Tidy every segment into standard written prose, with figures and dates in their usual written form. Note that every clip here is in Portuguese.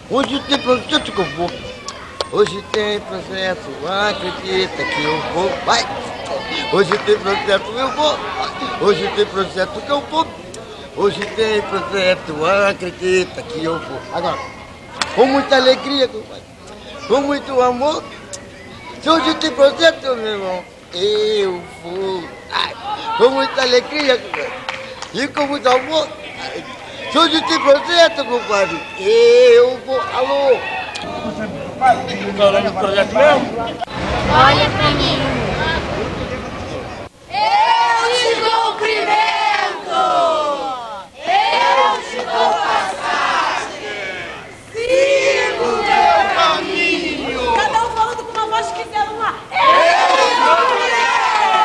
Hoje tem processo que eu vou. Hoje tem processo, acredita que eu vou. Vai! Hoje tem processo, eu vou. Hoje tem processo que eu vou. Hoje tem processo, acredita que eu vou. Agora, com muita alegria, com muito amor. Se hoje tem processo, meu irmão, eu vou. Ai, com muita alegria, e com muito amor. Se hoje tem projeto, compadre, eu vou. Alô? Qual é o nome do projeto mesmo? Olha pra mim. Eu te cumprimento. Eu te dou passagem. Sigo meu caminho. Cada um falando com uma voz que quer uma. Eu te cumprimento.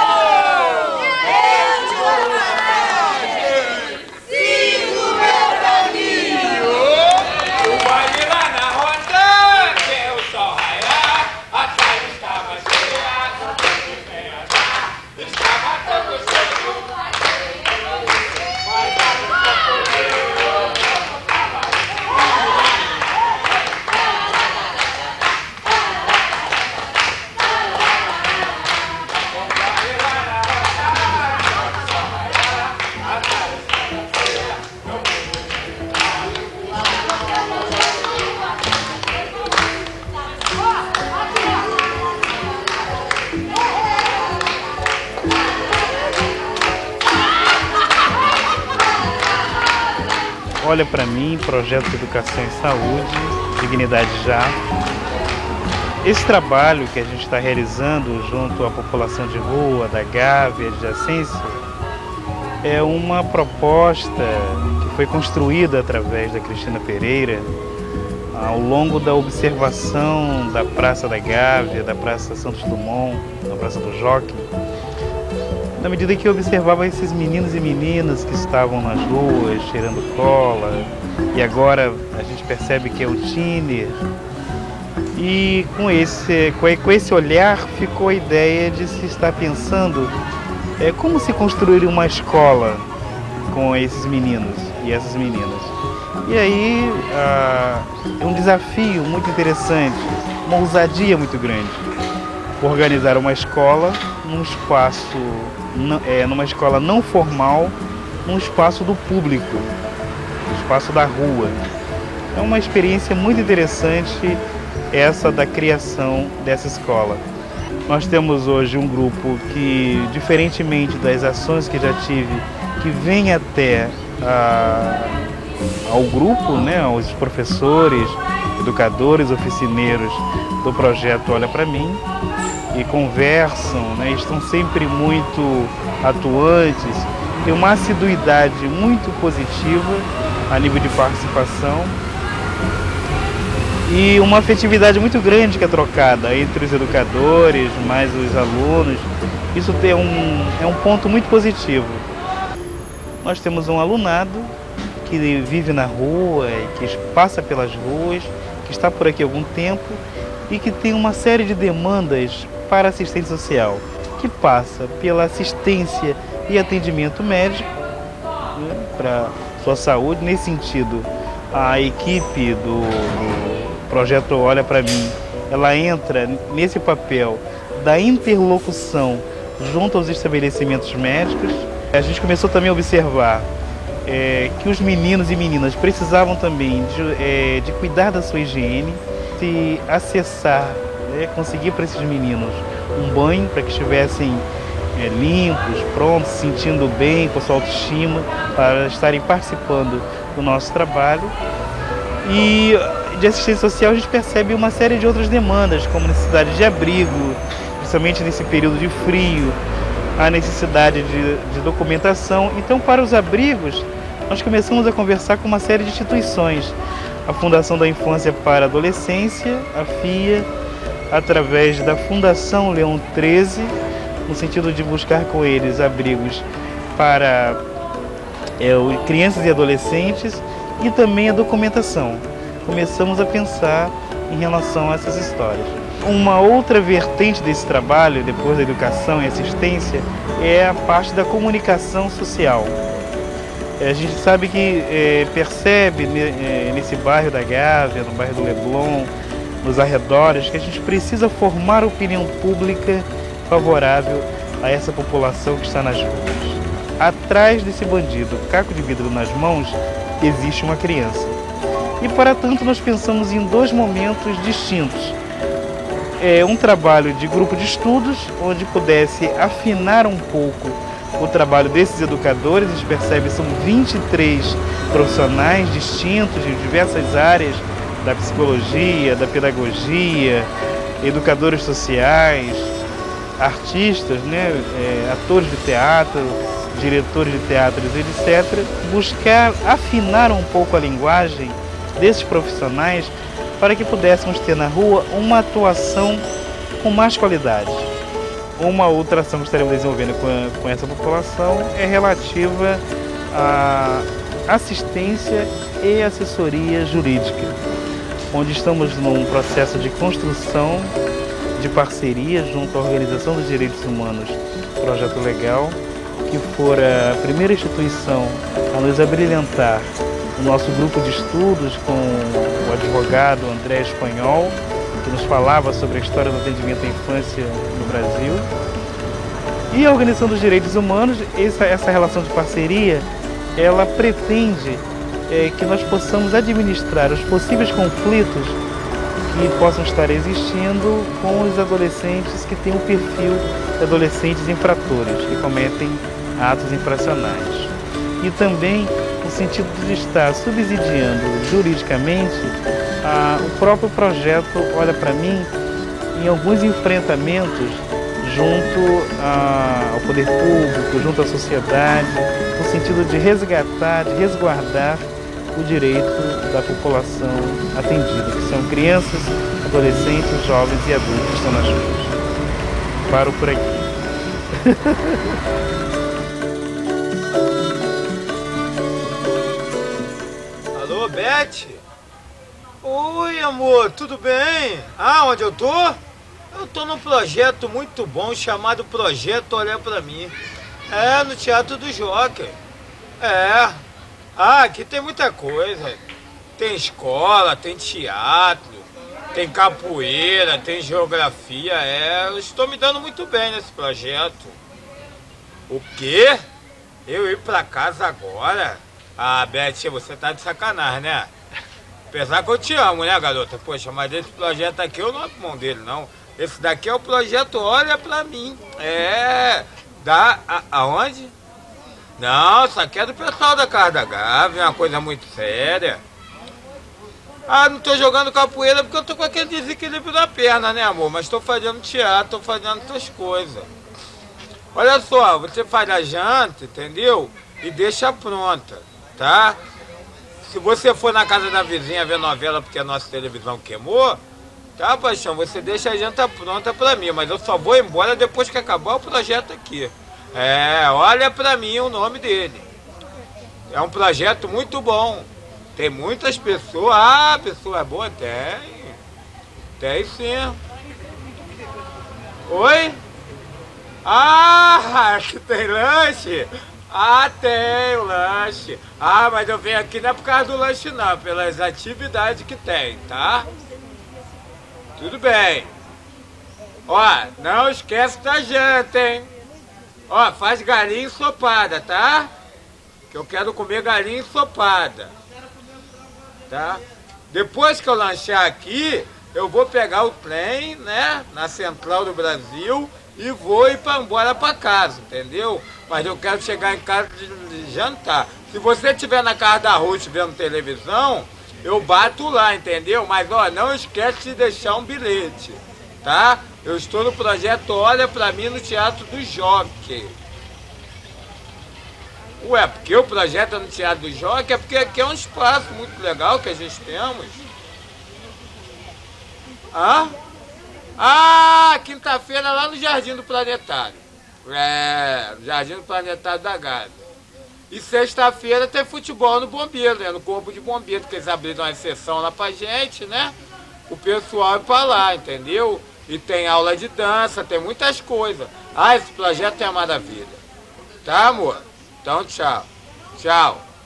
Eu te dou passagem. Sigo meu caminho. O baile lá na roda, que o sol raiar, a tarde estava cheia, só tem que andar. Estava todo cheio, mas Olha para mim, Projeto de Educação e Saúde, Dignidade Já. Esse trabalho que a gente está realizando junto à população de rua, da Gávea, adjacência, é uma proposta que foi construída através da Cristina Pereira ao longo da observação da Praça da Gávea, da Praça Santos Dumont, da Praça do Jockey. Na medida que eu observava esses meninos e meninas que estavam nas ruas cheirando cola, e agora a gente percebe que é o teener, e com esse olhar ficou a ideia de se estar pensando como se construir uma escola com esses meninos e essas meninas. E aí é um desafio muito interessante, uma ousadia muito grande, organizar uma escola num espaço, numa escola não formal, num espaço do público, no espaço da rua. É uma experiência muito interessante essa da criação dessa escola. Nós temos hoje um grupo que, diferentemente das ações que já tive, que vem até ao grupo, né, aos professores, educadores, oficineiros do projeto Olha Pra Mim, e conversam, né, estão sempre muito atuantes, tem uma assiduidade muito positiva a nível de participação e uma afetividade muito grande que é trocada entre os educadores, mais os alunos. Isso é um ponto muito positivo. Nós temos um alunado que vive na rua, que passa pelas ruas, que está por aqui há algum tempo e que tem uma série de demandas para assistência social, que passa pela assistência e atendimento médico, né, para sua saúde. Nesse sentido, a equipe do projeto Olha Pra Mim, ela entra nesse papel da interlocução junto aos estabelecimentos médicos. A gente começou também a observar que os meninos e meninas precisavam também de cuidar da sua higiene, de acessar, conseguir para esses meninos um banho para que estivessem limpos, prontos, se sentindo bem, com sua autoestima, para estarem participando do nosso trabalho. E de assistência social a gente percebe uma série de outras demandas, como necessidade de abrigo, principalmente nesse período de frio, a necessidade de documentação. Então, para os abrigos, nós começamos a conversar com uma série de instituições. A Fundação da Infância para a Adolescência, a FIA, através da Fundação Leão 13, no sentido de buscar com eles abrigos para crianças e adolescentes, e também a documentação. Começamos a pensar em relação a essas histórias. Uma outra vertente desse trabalho, depois da educação e assistência, é a parte da comunicação social. A gente sabe que percebe nesse bairro da Gávea, no bairro do Leblon, nos arredores, que a gente precisa formar opinião pública favorável a essa população que está nas ruas. Atrás desse bandido, caco de vidro nas mãos, existe uma criança. E para tanto nós pensamos em dois momentos distintos. Um trabalho de grupo de estudos, onde pudesse afinar um pouco o trabalho desses educadores. A gente percebe que são 23 profissionais distintos de diversas áreas, da psicologia, da pedagogia, educadores sociais, artistas, né? Atores de teatro, diretores de teatros, etc. Buscar afinar um pouco a linguagem desses profissionais para que pudéssemos ter na rua uma atuação com mais qualidade. Uma outra ação que estaremos desenvolvendo com essa população é relativa à assistência e assessoria jurídica, onde estamos num processo de construção de parceria junto à Organização dos Direitos Humanos, Projeto Legal, que fora a primeira instituição a nos abrilhantar o nosso grupo de estudos com o advogado André Espanhol, que nos falava sobre a história do atendimento à infância no Brasil. E a Organização dos Direitos Humanos, essa relação de parceria, ela pretende que nós possamos administrar os possíveis conflitos que possam estar existindo com os adolescentes que têm o perfil de adolescentes infratores, que cometem atos infracionais. E também no sentido de estar subsidiando juridicamente o próprio projeto Olha Pra Mim, em alguns enfrentamentos junto ao poder público, junto à sociedade, no sentido de resgatar, de resguardar o direito da população atendida, que são crianças, adolescentes, jovens e adultos que estão nas ruas. Paro por aqui. Alô, Beth? Oi, amor, tudo bem? Onde eu tô? Eu tô num projeto muito bom chamado Projeto Olha Pra Mim. No Teatro do Jockey. Aqui tem muita coisa. Tem escola, tem teatro, tem capoeira, tem geografia. Eu estou me dando muito bem nesse projeto. O quê? Eu ir pra casa agora? Beth, você tá de sacanagem, né? Apesar que eu te amo, né, garota? Poxa, mas esse projeto aqui eu não abro mão dele, não. Esse daqui é o projeto Olha Pra Mim. Aonde? Não, isso aqui é do pessoal da Casa da Gávea, é uma coisa muito séria. Não tô jogando capoeira porque eu tô com aquele desequilíbrio da perna, né, amor? Mas tô fazendo teatro, tô fazendo outras coisas. Olha só, você faz a janta, entendeu? E deixa pronta, tá? Se você for na casa da vizinha ver novela porque a nossa televisão queimou, tá, paixão? Você deixa a janta pronta pra mim, mas eu só vou embora depois que acabar o projeto aqui. Olha Pra Mim o nome dele. É um projeto muito bom. Tem muitas pessoas. Pessoa boa? Tem sim. Oi? Que tem lanche? Tem o lanche. Mas eu venho aqui não é por causa do lanche não, pelas atividades que tem, tá? Tudo bem. Não esquece da janta, hein? Faz galinha ensopada, tá? Que eu quero comer galinha ensopada. Tá? Depois que eu lanchar aqui, eu vou pegar o trem, né? Na Central do Brasil e vou ir embora pra casa, entendeu? Mas eu quero chegar em casa de jantar. Se você estiver na casa da Ruth vendo televisão, eu bato lá, entendeu? Mas, não esquece de deixar um bilhete, tá? Eu estou no projeto Olha Pra Mim no Teatro do Jockey. Porque o projeto é no Teatro do Jockey é porque aqui é um espaço muito legal que a gente temos. Quinta-feira lá no Jardim do Planetário. No Jardim do Planetário da Gávea. E sexta-feira tem futebol no Bombeiro, né? No Corpo de Bombeiro, que eles abriram uma exceção lá pra gente, né? O pessoal é pra lá, entendeu? E tem aula de dança, tem muitas coisas. Esse projeto é uma maravilha. Tá, amor? Então, tchau. Tchau.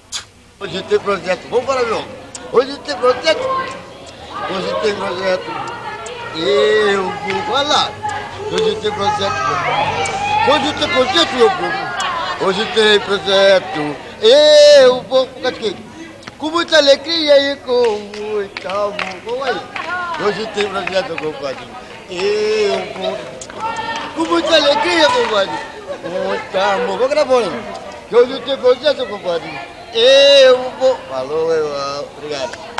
Hoje tem projeto, vamos para meu. Hoje tem projeto. Hoje tem projeto. Eu vou falar. Hoje tem projeto. Hoje tem projeto, meu povo. Hoje tem projeto. Eu vou ficar aqui. Com muita alegria e com muita amor. Vamos aí. Hoje tem projeto, compadre. Eu vou. Com muita alegria, compadre. Com muita amor. Vou gravar aí. Hoje tem projeto, compadre. Eu vou. Falou, eu. Obrigado.